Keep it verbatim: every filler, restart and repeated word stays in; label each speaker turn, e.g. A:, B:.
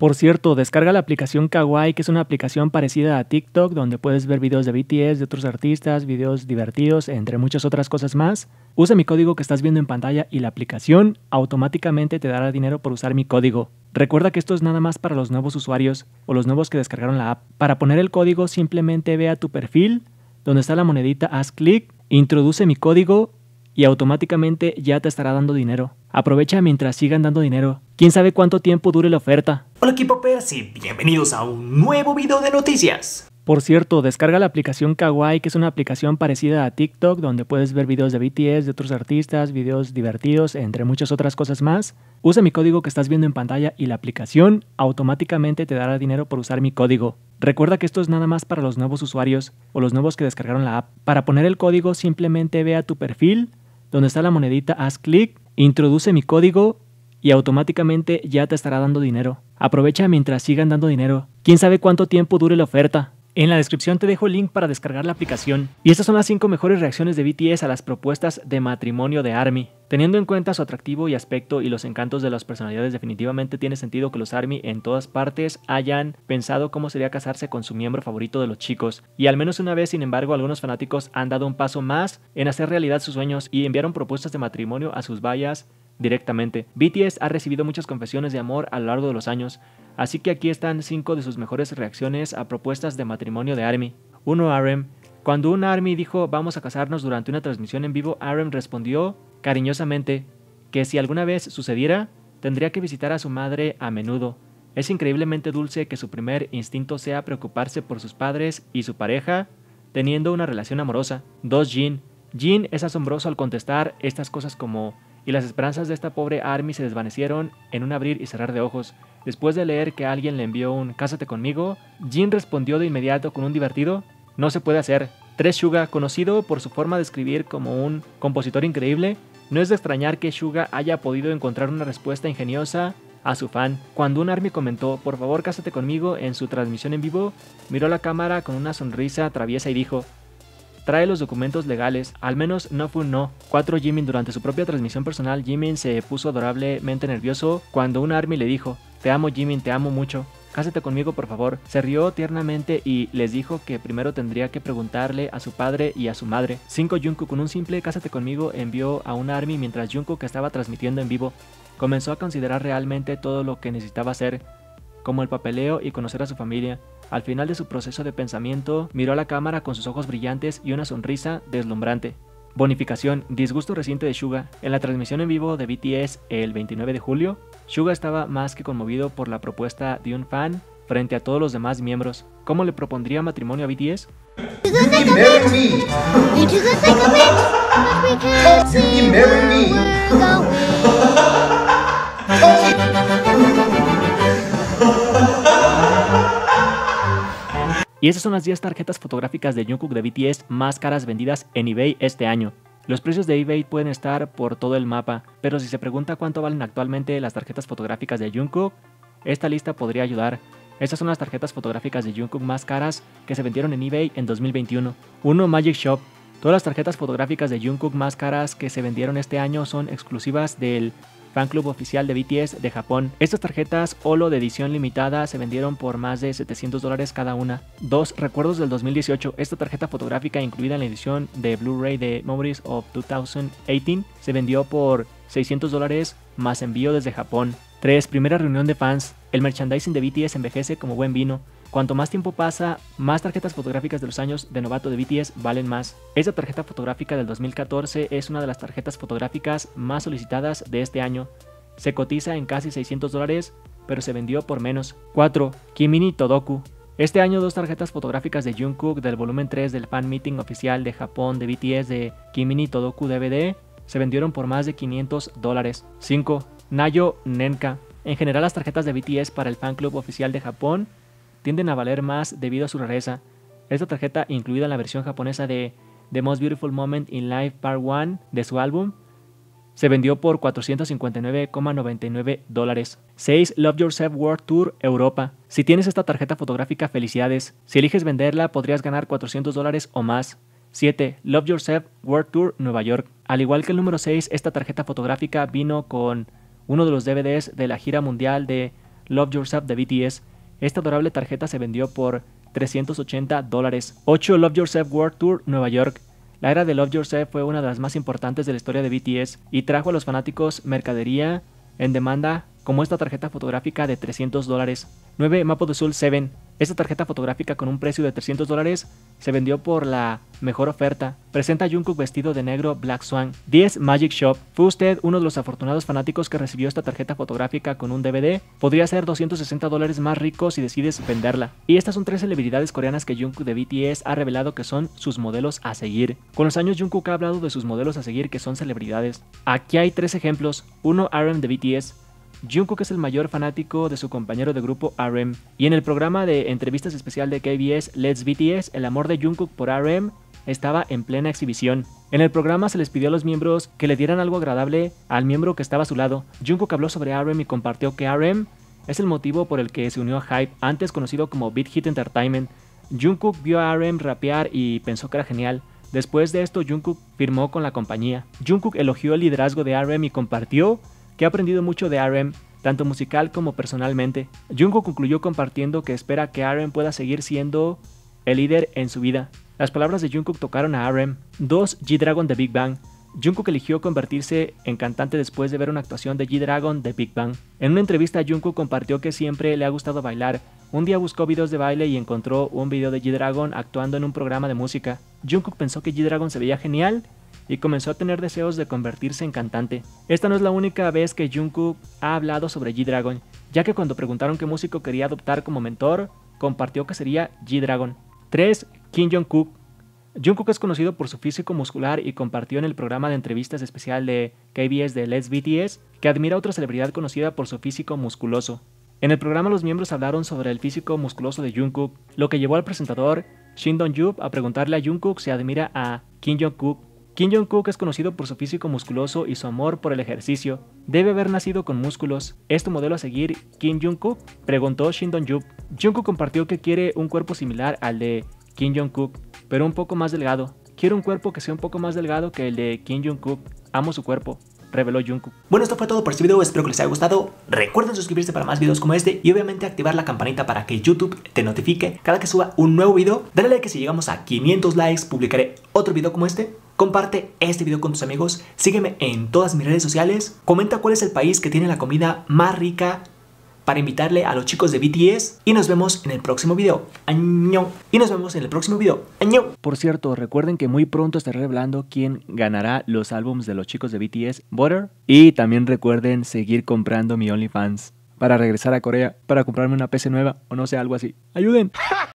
A: Por cierto, descarga la aplicación Kawaii, que es una aplicación parecida a TikTok, donde puedes ver videos de B T S, de otros artistas, videos divertidos, entre muchas otras cosas más. Usa mi código que estás viendo en pantalla y la aplicación automáticamente te dará dinero por usar mi código. Recuerda que esto es nada más para los nuevos usuarios o los nuevos que descargaron la app. Para poner el código, simplemente ve a tu perfil, donde está la monedita, haz clic, introduce mi código y automáticamente ya te estará dando dinero. Aprovecha mientras sigan dando dinero. ¿Quién sabe cuánto tiempo dure la oferta?
B: Hola K-popers y bienvenidos a un nuevo video de noticias.
A: Por cierto, descarga la aplicación Kawaii, que es una aplicación parecida a TikTok, donde puedes ver videos de B T S, de otros artistas, videos divertidos, entre muchas otras cosas más. Usa mi código que estás viendo en pantalla y la aplicación automáticamente te dará dinero por usar mi código. Recuerda que esto es nada más para los nuevos usuarios o los nuevos que descargaron la app. Para poner el código, simplemente ve a tu perfil, donde está la monedita, haz clic, introduce mi código y automáticamente ya te estará dando dinero. Aprovecha mientras sigan dando dinero. ¿Quién sabe cuánto tiempo dure la oferta? En la descripción te dejo el link para descargar la aplicación. Y estas son las cinco mejores reacciones de B T S a las propuestas de matrimonio de ARMY. Teniendo en cuenta su atractivo y aspecto y los encantos de las personalidades, definitivamente tiene sentido que los ARMY en todas partes hayan pensado cómo sería casarse con su miembro favorito de los chicos. Y al menos una vez, sin embargo, algunos fanáticos han dado un paso más en hacer realidad sus sueños y enviaron propuestas de matrimonio a sus vallas directamente. B T S ha recibido muchas confesiones de amor a lo largo de los años, así que aquí están cinco de sus mejores reacciones a propuestas de matrimonio de ARMY. uno. R M. Cuando un ARMY dijo vamos a casarnos durante una transmisión en vivo, R M respondió cariñosamente que si alguna vez sucediera, tendría que visitar a su madre a menudo. Es increíblemente dulce que su primer instinto sea preocuparse por sus padres y su pareja, teniendo una relación amorosa. dos. Jin. Jin es asombroso al contestar estas cosas como y las esperanzas de esta pobre ARMY se desvanecieron en un abrir y cerrar de ojos. Después de leer que alguien le envió un "cásate conmigo", Jin respondió de inmediato con un divertido "no se puede hacer". tres. Suga, conocido por su forma de escribir como un compositor increíble, no es de extrañar que Suga haya podido encontrar una respuesta ingeniosa a su fan. Cuando un ARMY comentó "por favor cásate conmigo" en su transmisión en vivo, miró a la cámara con una sonrisa traviesa y dijo "trae los documentos legales", al menos no fue un no. cuatro. Jimin. Durante su propia transmisión personal, Jimin se puso adorablemente nervioso cuando un ARMY le dijo "te amo Jimin, te amo mucho, cásate conmigo por favor". Se rió tiernamente y les dijo que primero tendría que preguntarle a su padre y a su madre. cinco. Jungkook. Con un simple "cásate conmigo" envió a un ARMY mientras Jungkook estaba transmitiendo en vivo. Comenzó a considerar realmente todo lo que necesitaba hacer, como el papeleo y conocer a su familia. Al final de su proceso de pensamiento, miró a la cámara con sus ojos brillantes y una sonrisa deslumbrante. Bonificación. Disgusto reciente de Suga. En la transmisión en vivo de B T S el veintinueve de julio, Suga estaba más que conmovido por la propuesta de un fan frente a todos los demás miembros. ¿Cómo le propondría matrimonio a B T S? Y esas son las diez tarjetas fotográficas de Jungkook de B T S más caras vendidas en eBay este año. Los precios de eBay pueden estar por todo el mapa, pero si se pregunta cuánto valen actualmente las tarjetas fotográficas de Jungkook, esta lista podría ayudar. Estas son las tarjetas fotográficas de Jungkook más caras que se vendieron en eBay en dos mil veintiuno. uno. Magic Shop. Todas las tarjetas fotográficas de Jungkook más caras que se vendieron este año son exclusivas del fan club oficial de B T S de Japón. Estas tarjetas Holo de edición limitada se vendieron por más de setecientos dólares cada una. dos. Recuerdos del dos mil dieciocho. Esta tarjeta fotográfica incluida en la edición de Blu-ray de Memories of dos mil dieciocho se vendió por seiscientos dólares más envío desde Japón. tres. Primera reunión de fans. El merchandising de B T S envejece como buen vino. Cuanto más tiempo pasa, más tarjetas fotográficas de los años de novato de B T S valen más. Esta tarjeta fotográfica del dos mil catorce es una de las tarjetas fotográficas más solicitadas de este año. Se cotiza en casi seiscientos dólares, pero se vendió por menos. cuatro. Kimini Todoku. Este año dos tarjetas fotográficas de Jungkook del volumen tres del fan meeting oficial de Japón de B T S de Kimini Todoku D V D se vendieron por más de quinientos dólares. cinco. Nayo Nenka. En general las tarjetas de B T S para el fan club oficial de Japón tienden a valer más debido a su rareza. Esta tarjeta, incluida en la versión japonesa de The Most Beautiful Moment in Life Part uno de su álbum, se vendió por cuatrocientos cincuenta y nueve coma noventa y nueve dólares. seis. Love Yourself World Tour Europa. Si tienes esta tarjeta fotográfica, felicidades. Si eliges venderla, podrías ganar cuatrocientos dólares o más. siete. Love Yourself World Tour Nueva York. Al igual que el número seis, esta tarjeta fotográfica vino con uno de los D V Ds de la gira mundial de Love Yourself de B T S. Esta adorable tarjeta se vendió por trescientos ochenta dólares. ocho. Love Yourself World Tour, Nueva York. La era de Love Yourself fue una de las más importantes de la historia de B T S y trajo a los fanáticos mercadería en demanda como esta tarjeta fotográfica de trescientos dólares. nueve. Map of the Soul siete. Esta tarjeta fotográfica con un precio de trescientos dólares se vendió por la mejor oferta. Presenta a Jungkook vestido de negro Black Swan. diez. Magic Shop. ¿Fue usted uno de los afortunados fanáticos que recibió esta tarjeta fotográfica con un D V D? Podría ser doscientos sesenta dólares más rico si decides venderla. Y estas son tres celebridades coreanas que Jungkook de B T S ha revelado que son sus modelos a seguir. Con los años Jungkook ha hablado de sus modelos a seguir que son celebridades. Aquí hay tres ejemplos. uno. R M de B T S. Jungkook es el mayor fanático de su compañero de grupo R M, y en el programa de entrevistas especial de K B S Let's B T S, el amor de Jungkook por R M estaba en plena exhibición. En el programa se les pidió a los miembros que le dieran algo agradable al miembro que estaba a su lado. Jungkook habló sobre R M y compartió que R M es el motivo por el que se unió a HYBE, antes conocido como Big Hit Entertainment. Jungkook vio a R M rapear y pensó que era genial. Después de esto, Jungkook firmó con la compañía. Jungkook elogió el liderazgo de R M y compartió que ha aprendido mucho de R M, tanto musical como personalmente. Jungkook concluyó compartiendo que espera que R M pueda seguir siendo el líder en su vida. Las palabras de Jungkook tocaron a R M. dos. G-Dragon de Big Bang. Jungkook eligió convertirse en cantante después de ver una actuación de G-Dragon de Big Bang. En una entrevista, Jungkook compartió que siempre le ha gustado bailar. Un día buscó videos de baile y encontró un video de G-Dragon actuando en un programa de música. Jungkook pensó que G-Dragon se veía genial y comenzó a tener deseos de convertirse en cantante. Esta no es la única vez que Jungkook ha hablado sobre G-Dragon, ya que cuando preguntaron qué músico quería adoptar como mentor, compartió que sería G-Dragon. tres. Kim Jong-kook. Jungkook es conocido por su físico muscular y compartió en el programa de entrevistas especial de K B S de Let's B T S que admira a otra celebridad conocida por su físico musculoso. En el programa los miembros hablaron sobre el físico musculoso de Jungkook, lo que llevó al presentador Shin Dong-yup a preguntarle a Jungkook si admira a Kim Jong-kook. Kim Jong-kook es conocido por su físico musculoso y su amor por el ejercicio. ¿Debe haber nacido con músculos? ¿Es tu modelo a seguir, Kim Jong-kook?, preguntó Shin Dong-yup. Jungkook compartió que quiere un cuerpo similar al de Kim Jong-kook, pero un poco más delgado. Quiero un cuerpo que sea un poco más delgado que el de Kim Jong-kook. Amo su cuerpo, reveló Jungkook.
B: Bueno, esto fue todo por este video, espero que les haya gustado. Recuerden suscribirse para más videos como este y obviamente activar la campanita para que YouTube te notifique cada que suba un nuevo video. Dale like que si llegamos a quinientos likes publicaré otro video como este. Comparte este video con tus amigos, sígueme en todas mis redes sociales, comenta cuál es el país que tiene la comida más rica para invitarle a los chicos de B T S y nos vemos en el próximo video. ¡Año! Y nos vemos en el próximo video. ¡Año!
A: Por cierto, recuerden que muy pronto estaré revelando quién ganará los álbumes de los chicos de B T S, Butter. Y también recuerden seguir comprando mi OnlyFans para regresar a Corea, para comprarme una P C nueva o no sé, algo así. ¡Ayuden!